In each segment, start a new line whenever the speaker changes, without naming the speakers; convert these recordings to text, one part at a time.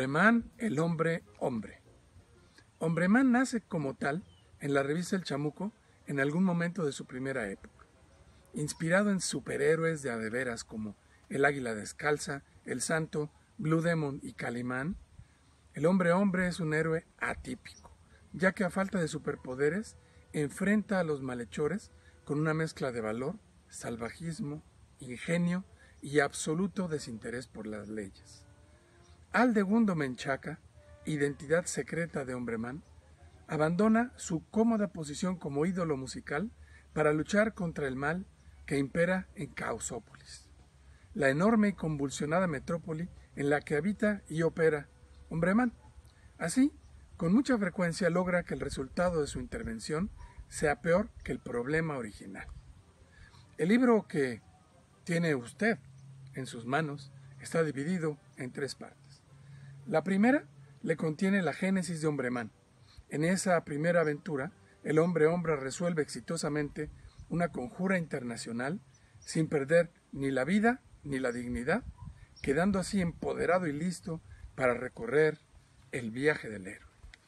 Hombremán, el hombre hombre. Hombremán nace como tal en la revista El Chamuco en algún momento de su primera época. Inspirado en superhéroes de a de veras como el Águila Descalza, el Santo, Blue Demon y Calimán, el hombre hombre es un héroe atípico, ya que a falta de superpoderes enfrenta a los malhechores con una mezcla de valor, salvajismo, ingenio y absoluto desinterés por las leyes. Aldegundo Menchaca, identidad secreta de Hombremán, abandona su cómoda posición como ídolo musical para luchar contra el mal que impera en Caosópolis, la enorme y convulsionada metrópoli en la que habita y opera Hombremán. Así, con mucha frecuencia logra que el resultado de su intervención sea peor que el problema original. El libro que tiene usted en sus manos está dividido en 3 partes. La primera le contiene la génesis de Hombremán. En esa primera aventura, el hombre resuelve exitosamente una conjura internacional sin perder ni la vida ni la dignidad, quedando así empoderado y listo para recorrer el viaje del héroe.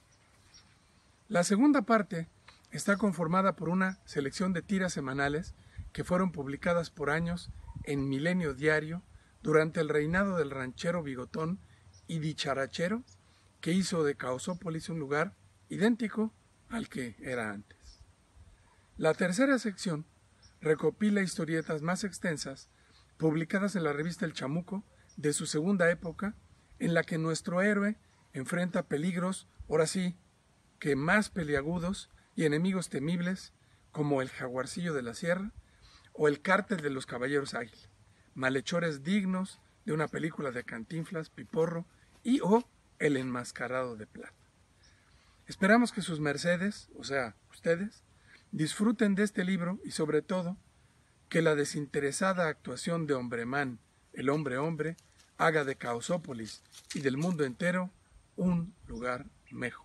La segunda parte está conformada por una selección de tiras semanales que fueron publicadas por años en Milenio Diario durante el reinado del ranchero bigotón y dicharachero que hizo de Caosópolis un lugar idéntico al que era antes. La tercera sección recopila historietas más extensas publicadas en la revista El Chamuco de su segunda época, en la que nuestro héroe enfrenta peligros, ahora sí, que más peliagudos y enemigos temibles como el Jaguarcillo de la Sierra o el Cártel de los Caballeros Águila, malhechores dignos de una película de Cantinflas, Piporro y o El Enmascarado de Plata. Esperamos que sus mercedes, o sea, ustedes, disfruten de este libro y sobre todo que la desinteresada actuación de Hombremán, el hombre hombre, haga de Caosópolis y del mundo entero un lugar mejor.